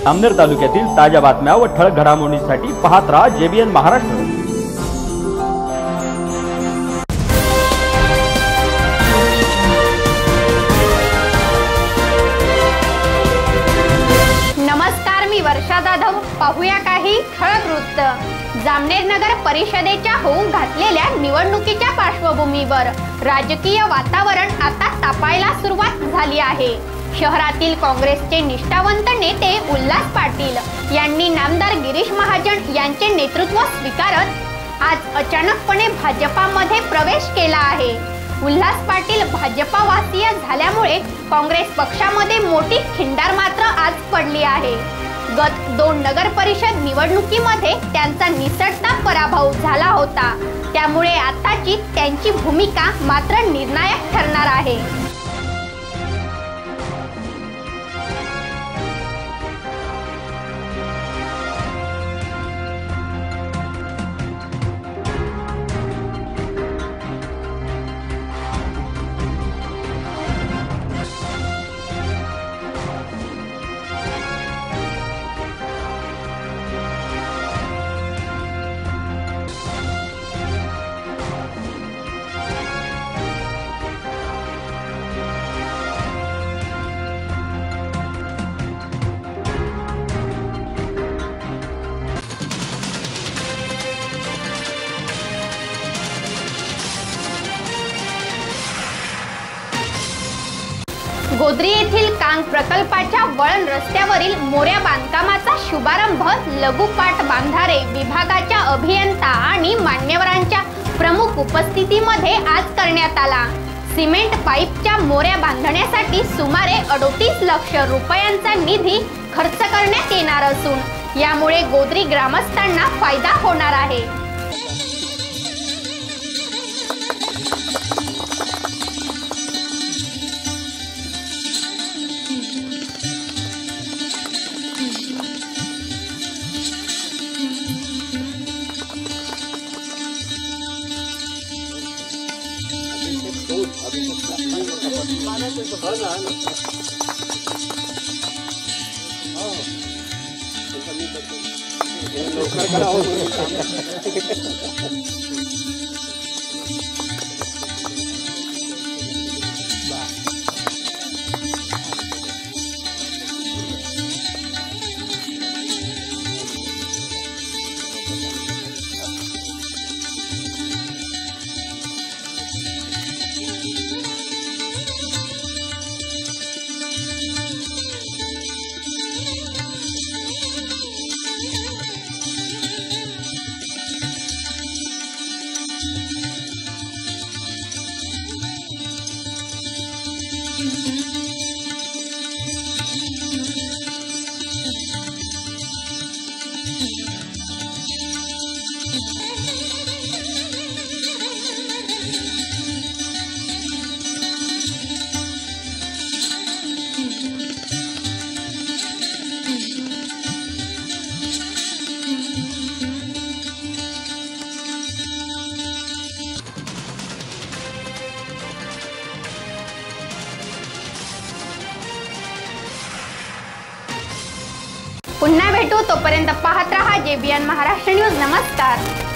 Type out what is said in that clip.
अमनेर तालुक्यातील ताज्या बातम्या व ठळक घडामोडींसाठी पाहत रहा JBN महाराष्ट्र। नमस्कार, मी वर्षा जाधव। पाहूया काही ठळक वृत्त। जामनेर नगर परिषदेच्या होऊ घातलेल्या निवडणुकीच्या पार्श्वभूमीवर राजकीय वातावरण आता तापायला सुरुवात झाली आहे। शहरातील काँग्रेसचे निष्ठावंत नेते उल्हास पाटील यांनी नामदार गिरीश महाजन यांचे नेतृत्व स्वीकारत आज अचानकपणे भाजपामध्ये प्रवेश केला आहे। उल्हास पाटील भाजपावासीय झाल्यामुळे काँग्रेस पक्षामध्ये मोठी खिंडार मात्र आज पडली आहे। गत 2 नगर परिषद निवडणुकीमध्ये त्यांचा निसटता पराभव झाला होता, त्यामुळे आताची त्यांची भूमिका मात्र निर्णायक ठरणार आहे। गोद्री येथील कांग प्रकल्पाच्या वळण रस्त्यावरील मोऱ्या बांधकामाचा शुभारंभ लघुपाट बांधारे विभागाच्या अभियंता आणि मान्यवरांच्या प्रमुख उपस्थितीमध्ये आज करण्यात आला। सिमेंट पाईपच्या मोऱ्या बांधण्यासाठी सुमारे 38 लाख रुपयांचा निधी खर्च करण्यात येणार असून यामुळे गोद्री ग्रामस्थांना फायदा होणार आहे। पुन्हा भेटू, तोपर्यंत पाहत रहा JBN महाराष्ट्र न्यूज। नमस्कार।